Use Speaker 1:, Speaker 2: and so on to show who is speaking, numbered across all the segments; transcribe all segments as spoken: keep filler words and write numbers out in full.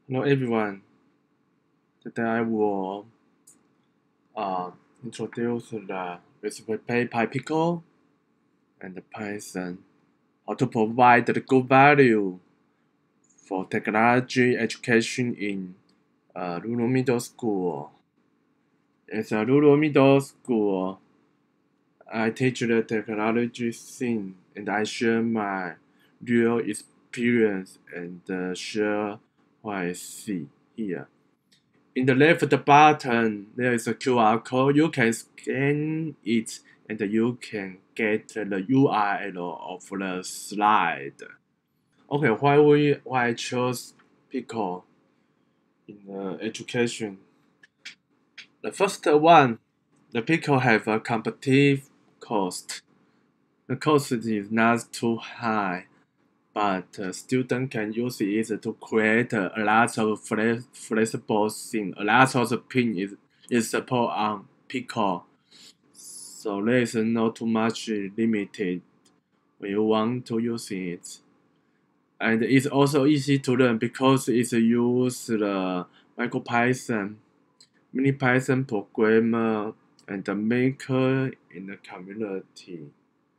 Speaker 1: Hello everyone. Today I will uh, introduce the Raspberry Pi Pico and Python, how to provide the good value for technology education in uh, rural middle school. As a rural middle school, I teach the technology thing and I share my real experience and uh, share what I see here. In the left button, there is a Q R code. You can scan it and you can get the U R L of the slide. Okay, why we why I chose Pico in the education? The first one, the Pico have a competitive cost. The cost is not too high, but uh, student can use it to create a lot of flex flexible things. A lot of the pin is, is support on Pico, so there is not too much limited when you want to use it. And it's also easy to learn because it's use the MicroPython, MiniPython programmer, and the maker in the community.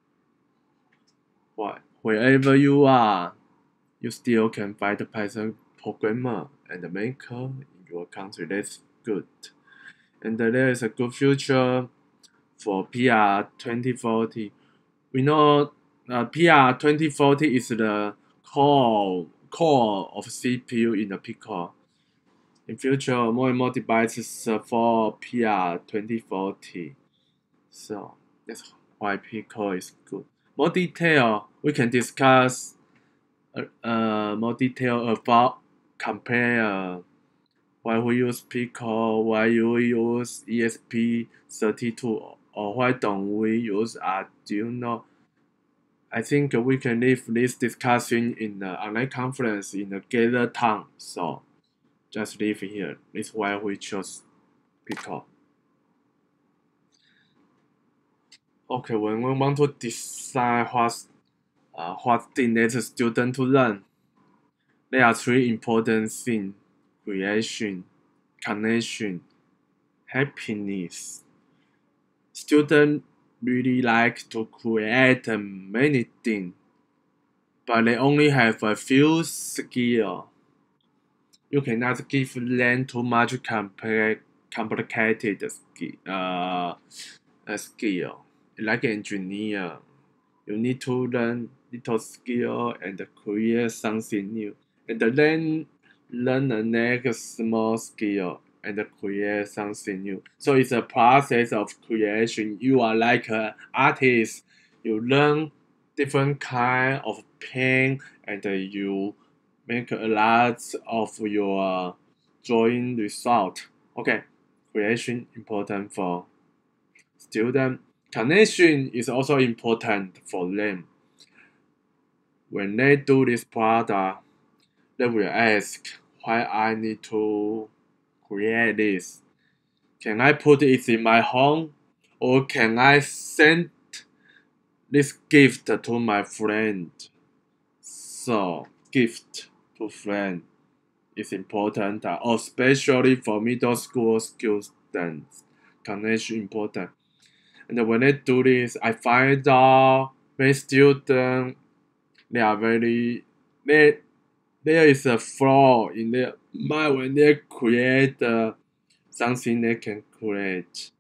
Speaker 1: What, wherever you are, you still can find a Python programmer and the maker in your country. That's good. And there is a good future for P R twenty forty. We know uh, P R twenty forty is the core core of C P U in the Pico. In future, more and more devices support P R twenty forty. So that's why Pico is good. More detail, we can discuss uh, uh, more detail about compare why we use Pico, why you use E S P thirty-two, or why don't we use Arduino. I think we can leave this discussion in the online conference in the gather time, so just leave it here. This is why we chose Pico. Okay, when we want to decide what uh, what thing needs a student to learn, there are three important things: creation, connection, happiness. Students really like to create many things, but they only have a few skills. You cannot give them too much compli complicated skill, uh, skill. Like an engineer, you need to learn little skill and create something new, and then learn the next small skill and create something new. So it's a process of creation. You are like an artist. You learn different kind of paint and you make a lot of your drawing result. Okay, creation important for student. Connection is also important for them. When they do this product, they will ask why I need to create this. Can I put it in my home? Or can I send this gift to my friend? So, gift to friend is important, especially for middle school students. Connection important. And when they do this, I find out many students, they are very, they, there is a flaw in their mind when they create uh, something they can create.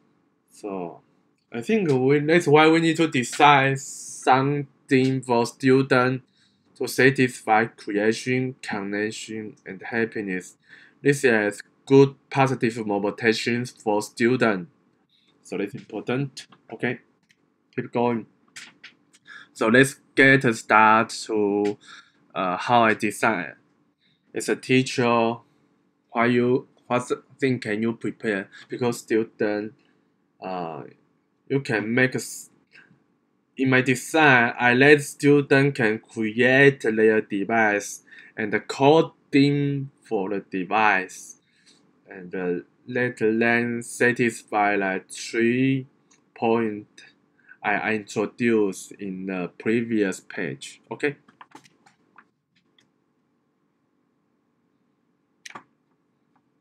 Speaker 1: So I think we, that's why we need to design something for students to satisfy creation, connection, and happiness. This is good positive motivations for students. So that's important. Okay, keep going. So let's get started to uh, how I design. As a teacher, why you what thing can you prepare? Because student, uh, you can make a, in my design, I let student can create their device and the coding for the device, and uh, let them satisfy like three point I, I introduced in the previous page. Okay.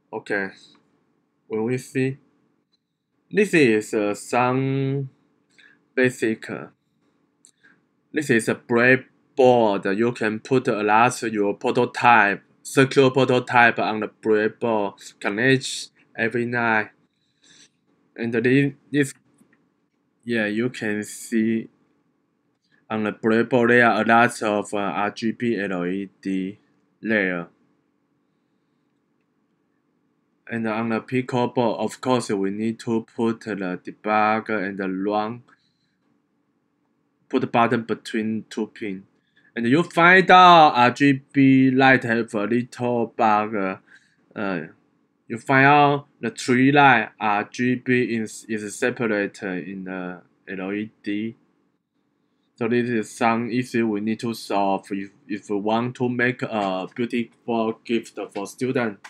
Speaker 1: Okay, when we see, this is uh, some basic. Uh, this is a breadboard. You can put a lot of your prototype, secure prototype on the breadboard, connect every night. And this, this, yeah, you can see on the breadboard there are a lot of uh, R G B L E D layer. And on the Pico board, of course, we need to put the debugger and the run, put the button between two pins. And you find out R G B light have a little bug. Uh, you find out the three light R G B is, is separated in the L E D. So this is some issue we need to solve if, if we want to make a beautiful gift for students.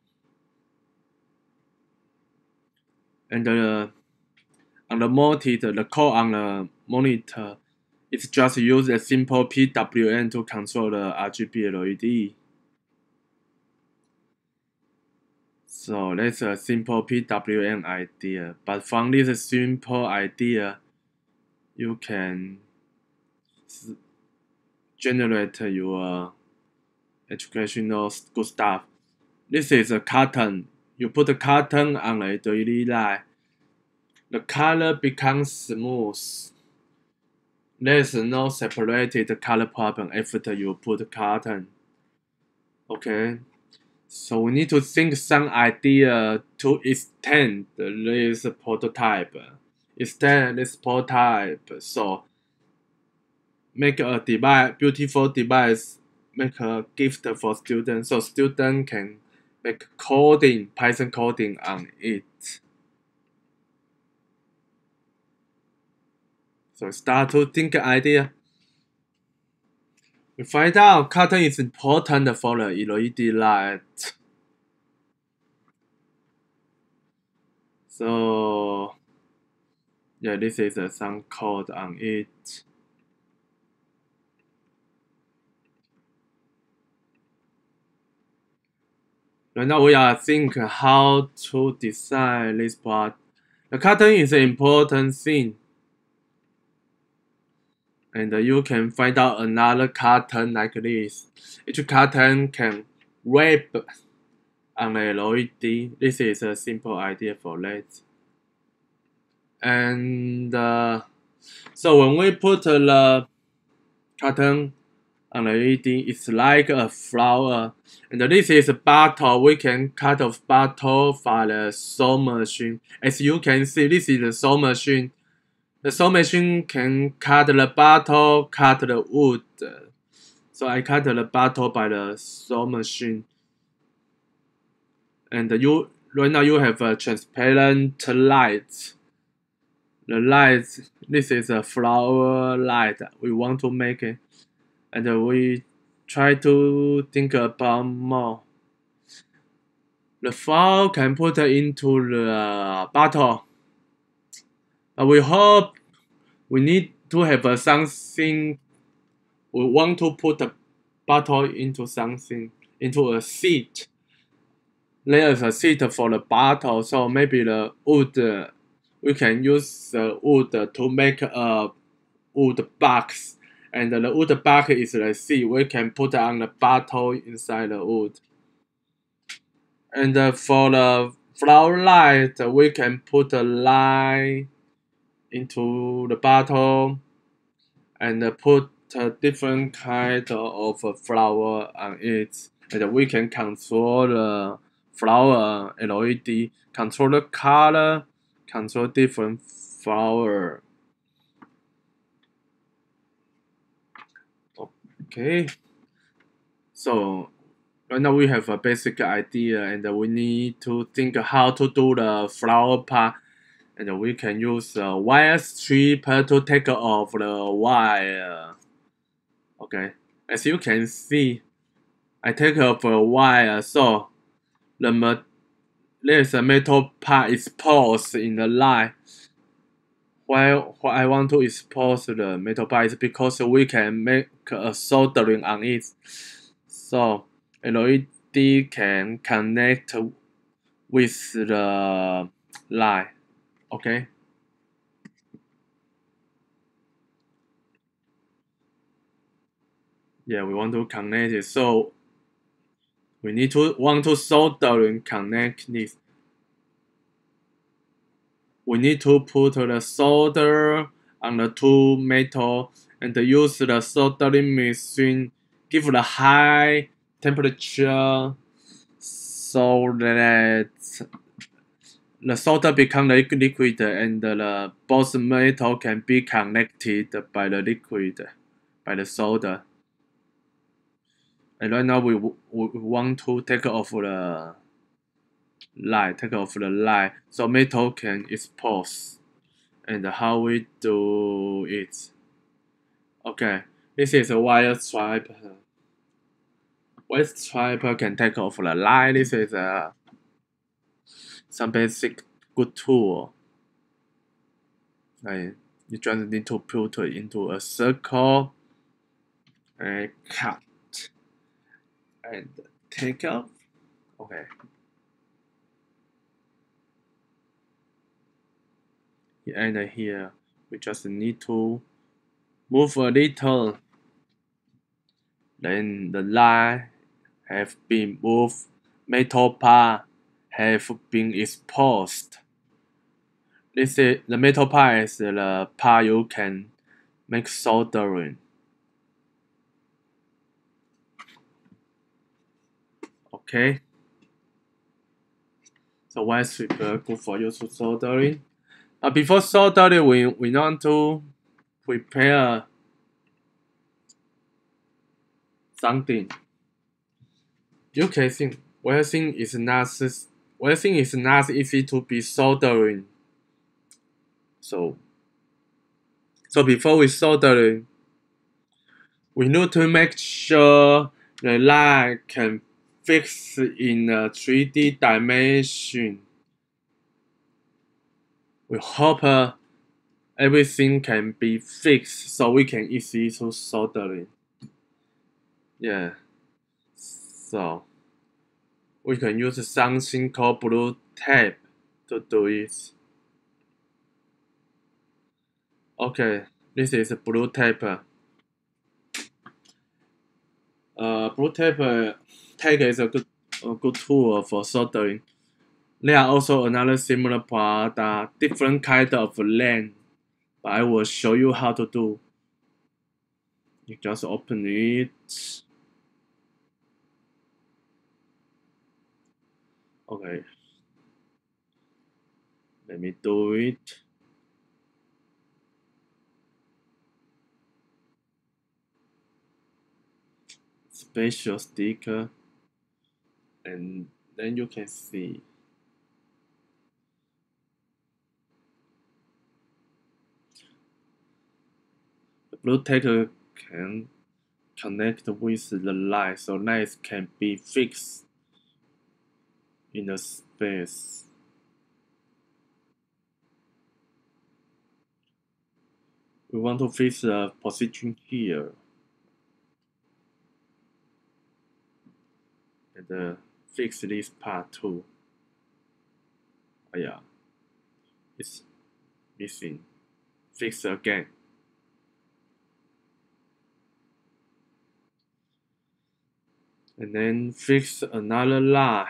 Speaker 1: And uh, on the monitor, the code on the monitor, it's just use a simple P W M to control the R G B L E D. So that's a simple P W M idea. But from this simple idea, you can generate your educational good stuff. This is a carton. You put the carton on the L E D light. The color becomes smooth. There's no separated color problem after you put the carton. Okay. So we need to think some idea to extend this prototype. Extend this prototype. So make a device, beautiful device, make a gift for students, so students can make coding, Python coding on it. So start to think idea. We find out carton is important for the L E D light. So yeah, this is uh, some code on it. Right now we are thinking how to design this part. The carton is an important thing. And you can find out another carton like this. Each carton can wrap on a L E D. This is a simple idea for that. And uh, so when we put the carton on the L E D, it's like a flower. And this is a bottle. We can cut off bottle for the sewing machine. As you can see, this is the sewing machine. The sewing machine can cut the bottle, cut the wood. So I cut the bottle by the sewing machine. And you right now you have a transparent light. The light, this is a flower light. We want to make it. And we try to think about more. The flower can put into the bottle. But we hope we need to have uh, something. We want to put the bottle into something, into a seat. There is a seat for the bottle, so maybe the wood, uh, we can use the wood to make a wood box. And the wood box is the seat. We can put on the bottle inside the wood. And uh, for the flower light, we can put a light into the bottle and put a different kind of flower on it, and we can control the flower L E D, control the color, control different flower. Okay, so right now we have a basic idea, and we need to think how to do the flower part. And we can use a wire stripper to take off the wire. Okay, as you can see, I take off a wire, so the there's a metal part exposed in the line. Why, why I want to expose the metal part is because we can make a soldering on it. So L E D can connect with the line. Okay. Yeah, we want to connect it. So we need to want to solder and connect this. We need to put the solder on the two metal and use the soldering machine, give the high temperature so that the solder becomes the liquid and the both metal can be connected by the liquid, by the solder. And right now we, we want to take off the light, take off the light so metal can expose. And how we do it? Okay, this is a wire stripe. Wire stripe can take off the light. This is a some basic good tool. Like you just need to put it into a circle and cut and take off. Okay. And here we just need to move a little. Then the line have been moved. Metal part have been exposed. This is the metal part is the part you can make soldering. Okay. So wire stripper good for you to soldering. Uh, before soldering, we we want to prepare something. You can think welding is not welding is not easy to be soldering. So so before we soldering, we need to make sure the line can fix in a three D dimension. We hope uh, everything can be fixed so we can easily to soldering. Yeah. So we can use something called blue tape to do it. Okay, this is blue tape. Uh, blue tape uh, tag is a good a good tool for soldering. There are also another similar product, different kind of length, but I will show you how to do. You just open it. Okay. Let me do it. Special sticker. And then you can see. The blue tape can connect with the light, so lights can be fixed in the space. We want to fix the position here. And uh, fix this part too. Oh yeah, it's missing. Fix again. And then fix another line.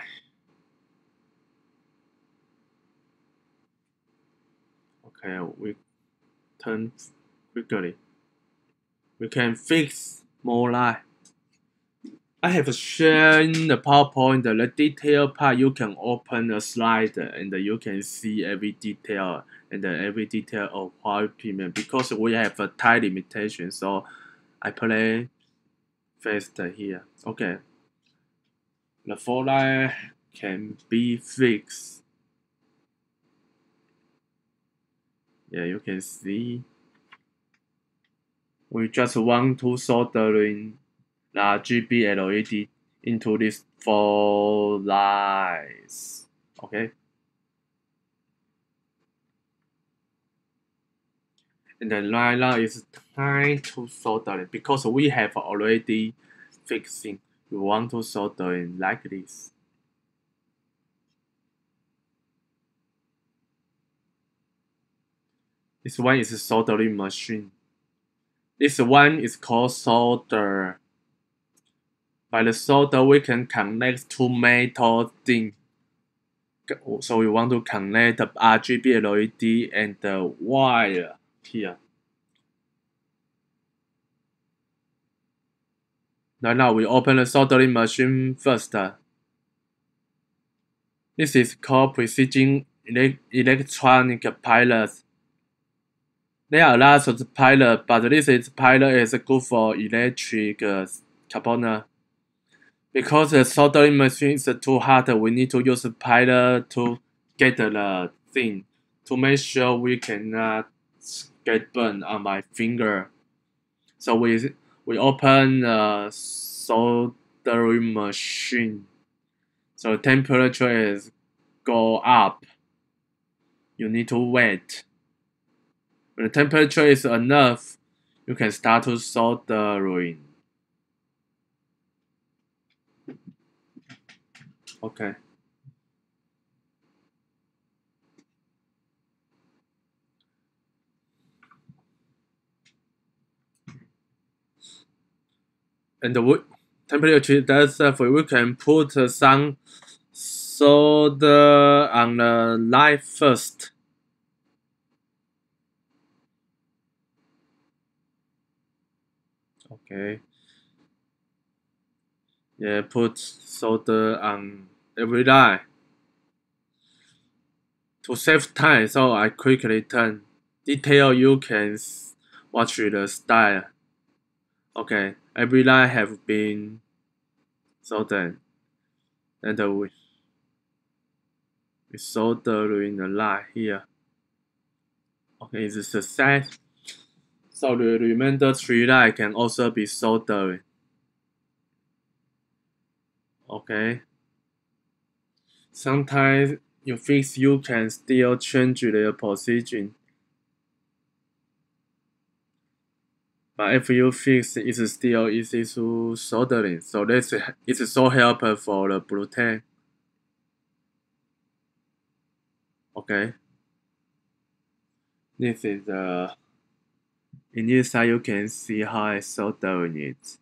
Speaker 1: Okay, we turn quickly. We can fix more line. I have shared in the PowerPoint the detail part. You can open a slide and you can see every detail and every detail of Huawei Premium because we have a time limitation. So I play fast here. Okay, the four line can be fixed. Yeah, you can see. We just want to soldering the R G B L E D into these four lines. Okay. And the line now is time to soldering because we have already fixing. We want to soldering like this. This one is a soldering machine. This one is called solder. By the solder, we can connect two metal things. So we want to connect the R G B L E D and the wire here. Right now, we open the soldering machine first. This is called precision electronic pilot. There are lots of pilot, but this is pilot is good for electric component. Because the soldering machine is too hot, we need to use a pilot to get the thing to make sure we cannot get burned on my finger. So we we open the soldering machine. So the temperature is go up. You need to wait. When the temperature is enough, you can start to soldering. Okay. And the temperature that's uh, we can put uh, some solder on the line first. Okay. Yeah, put solder on every line. To save time, so I quickly turn. Detail you can watch the style. Okay, every line have been soldered. And uh, we, we solder in the line here. Okay, it's a success. So the remainder three lines can also be soldered. Okay. Sometimes you fix you can still change their position. But if you fix it's still easy to soldering. So that's it's so helpful for the Bluetooth. Okay. This is the in this side you can see how I soldering it.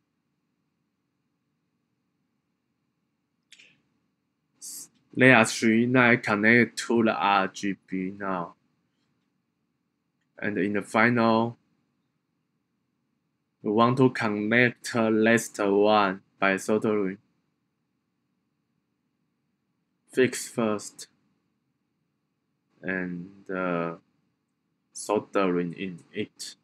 Speaker 1: There are three lines connected to the R G B now. And in the final, we want to connect the last one by soldering. Fix first. And uh, soldering in it.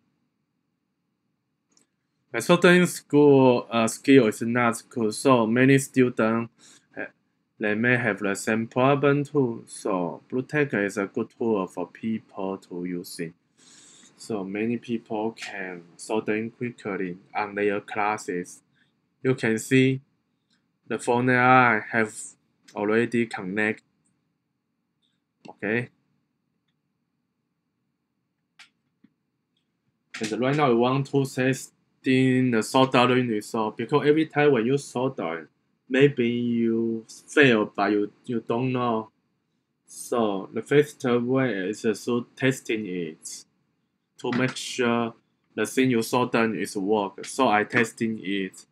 Speaker 1: My soldering school uh, skill is not good, so many students they may have the same problem too. So Bluetooth is a good tool for people to use it. So many people can soldering quickly on their classes. You can see the phone I have already connected. Okay. And right now we want to test the soldering result because every time when you solder, maybe you fail but you, you don't know. So the first way is to testing it to make sure the thing you solder is work. So I testing it.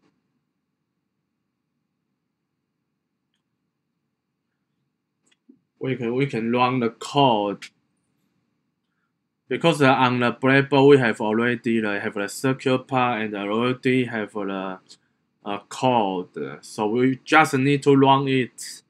Speaker 1: We can we can run the code. Because uh, on the breadboard we have already uh, have the circuit part and already have the uh, code. So we just need to run it.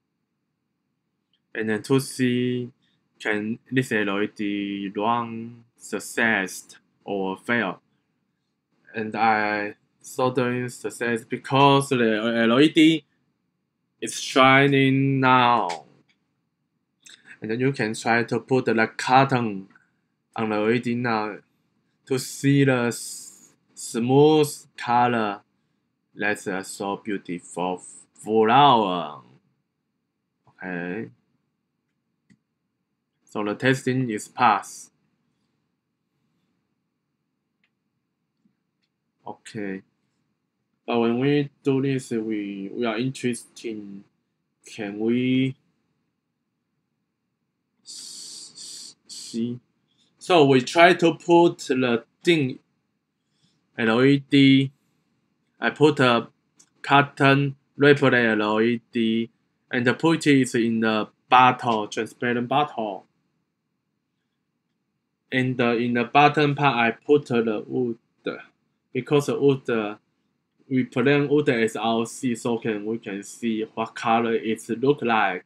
Speaker 1: And then to see can this L E D run success or fail. And I soldering success because the L E D is shining now. And then you can try to put the cotton on the L E D now to see the smooth color. That's a so beautiful flower. Okay. So the testing is passed. Okay. But when we do this, we, we are interested. Can we see So we try to put the thin L E D. I put a cotton wrapped L E D and put it in the bottle, transparent bottle. And in the bottom part, I put the wood because the wood we plan wood as our see, so can we can see what color it look like.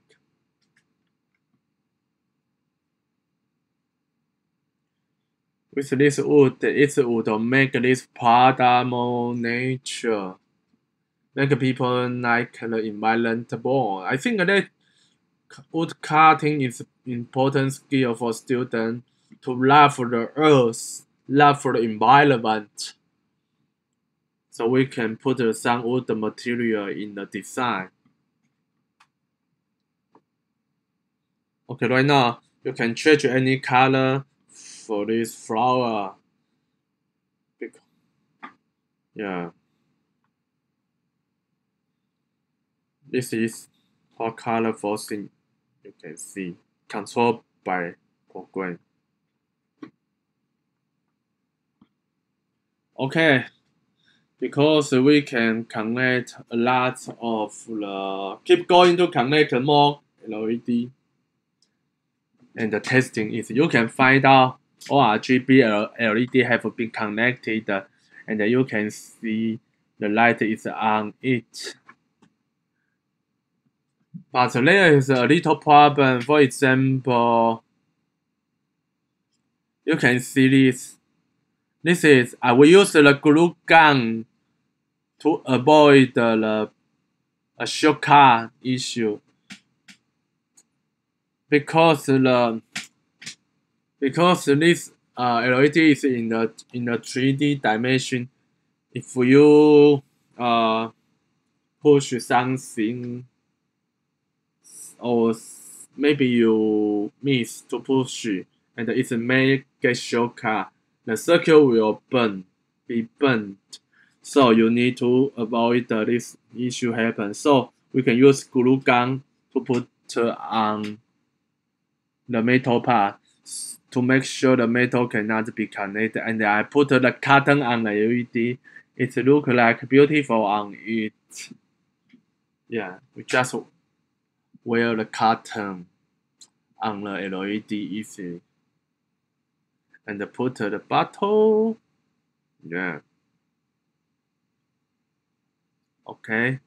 Speaker 1: With this wood, it would make this product more nature, make people like the environment more. I think that wood cutting is important skill for students to love the earth, love for the environment. So we can put some wood material in the design. Okay, right now you can change any color for this flower. Yeah. This is what color forcing you can see, controlled by program. Okay, because we can connect a lot of the, keep going to connect more L E D. And the testing is you can find out all R G B L E D have been connected and you can see the light is on it. But there is a little problem. For example, you can see this. This is I will use the glue gun to avoid the a shortcut issue. Because the because this uh, L E D is in the in the three D dimension, if you uh, push something or maybe you miss to push and it may get shortcut, the circuit will burn, be burnt. So you need to avoid uh, this issue happen. So we can use glue gun to put uh, on the metal part to make sure the metal cannot be connected. And I put the cotton on the L E D. It look like beautiful on it. Yeah, we just wear the cotton on the L E D easily. And put the bottle. Yeah. Okay.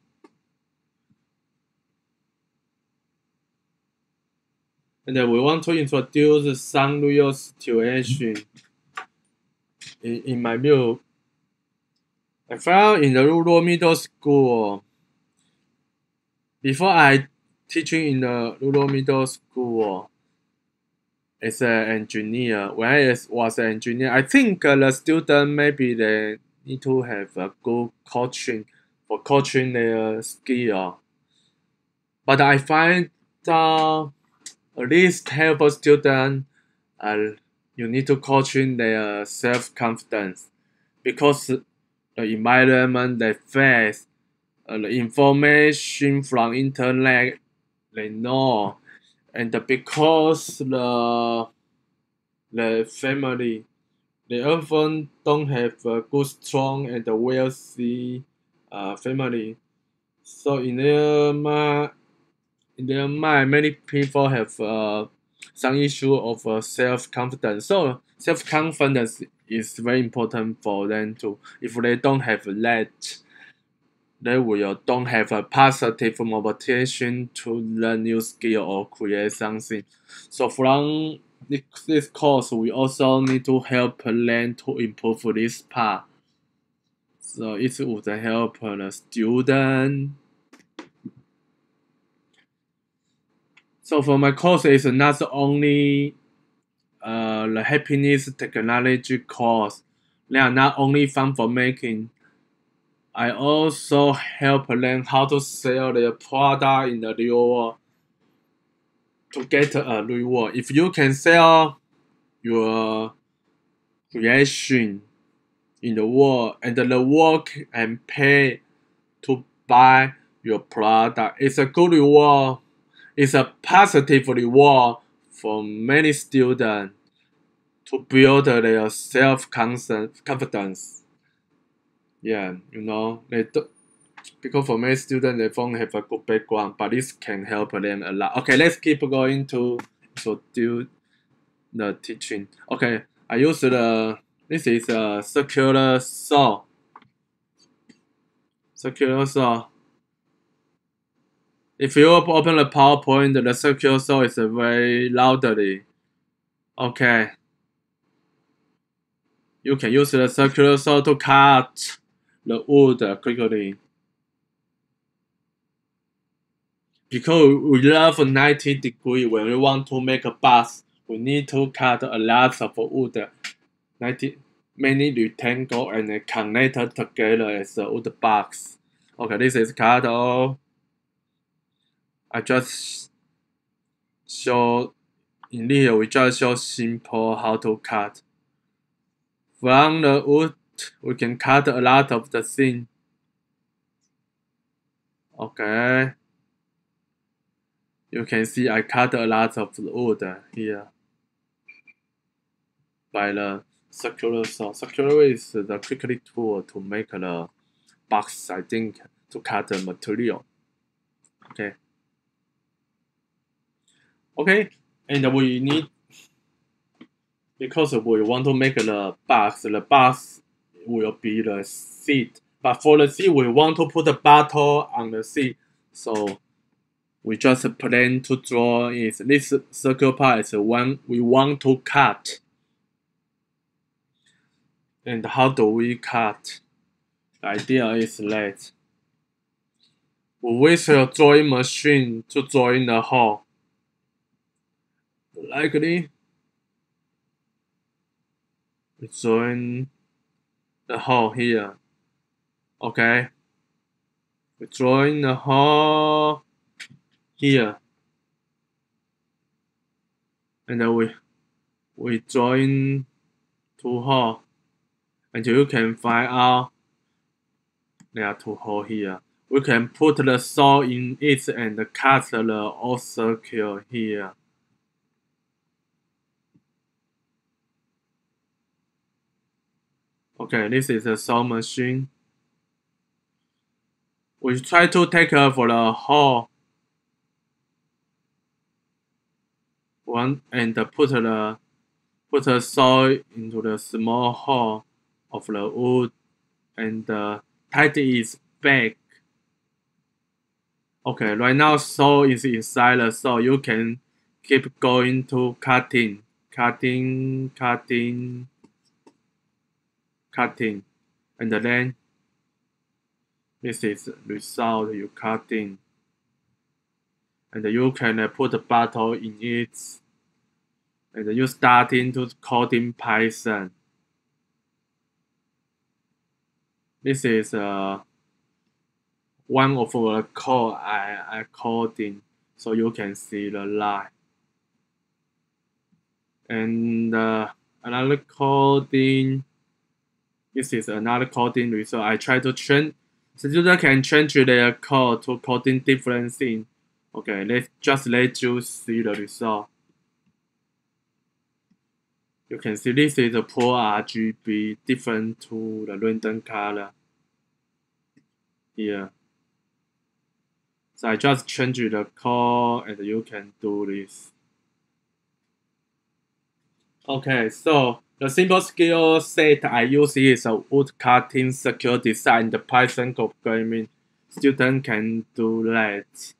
Speaker 1: And then we want to introduce some real situation. In, in my view, I found in the rural middle school, before I teaching in the rural middle school as an engineer, when I was an engineer, I think uh, the student maybe they need to have a good coaching for coaching their skill. But I find that at least help a student, uh, you need to coaching their self-confidence because the environment they face, uh, the information from internet they know, and because the the family they often don't have a good, strong, and wealthy uh, family. So in their mind, in their mind, many people have uh, some issue of uh, self-confidence. So self-confidence is very important for them too. If they don't have that, they will don't have a positive motivation to learn new skill or create something. So from this, this course, we also need to help them to improve this part. So it would help the student. So for my course, it's not only uh, the happiness technology course. They are not only fun for making. I also help them how to sell their product in the real world to get a reward. If you can sell your creation in the world and the world and pay to buy your product, it's a good reward. It's a positive reward for many students to build their self-confidence. Yeah, you know, they do, because for many students, they don't have a good background, but this can help them a lot. Okay, let's keep going to so do the teaching. Okay, I use the, this is a circular saw. Circular saw. If you open the PowerPoint, the circular saw is very loudly. Okay. You can use the circular saw to cut the wood quickly. Because we love ninety degree, when we want to make a box, we need to cut a lot of wood, ninety, many rectangle and connected together as a wood box. Okay, this is cut off. I just show, in here we just show simple how to cut. From the wood, we can cut a lot of the thing. Okay. You can see I cut a lot of wood here by the circular saw. Circular is the quickly tool to make the box, I think, to cut the material. Okay. Okay, and we need, because we want to make the box, the box will be the seat. But for the seat, we want to put the bottle on the seat. So we just plan to draw is this circle part is the one we want to cut. And how do we cut? The idea is that we use a drawing machine to draw in the hole. Likely, we join the hole here. Okay, we draw in the hole here, and then we we join two holes until you can find out there are two holes here. We can put the saw in it and cut the whole circle here. Okay, this is a saw machine. We try to take care for the hole one and put the put the saw into the small hole of the wood and uh, tighten it back. Okay, right now saw is inside the saw. You can keep going to cutting, cutting, cutting. Cutting, and then this is result you cutting, and you can put the bottle in it, and you starting to coding Python. This is uh, one of the code I I coding, so you can see the line, and uh, another coding. This is another coding result. I try to change. The user can change their code to coding different things. Okay, let's just let you see the result. You can see this is a poor R G B, different to the random color here. So I just change the code, and you can do this. Okay, so the simple skill set I use is a wood cutting, secure design, the Python programming. Student can do that.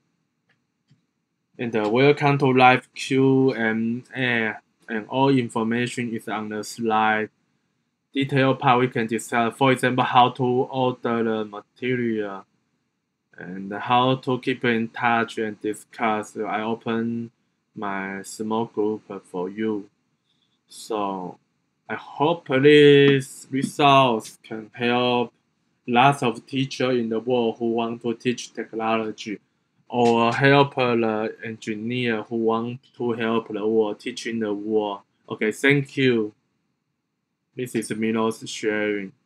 Speaker 1: And uh, welcome to live Q and A, and all information is on the slide. Detail part we can discuss, for example, how to order the material and how to keep in touch and discuss. I open my small group for you. So I hope these results can help lots of teachers in the world who want to teach technology, or help the engineer who want to help the world teaching the world. Okay, thank you. This is Milo's sharing.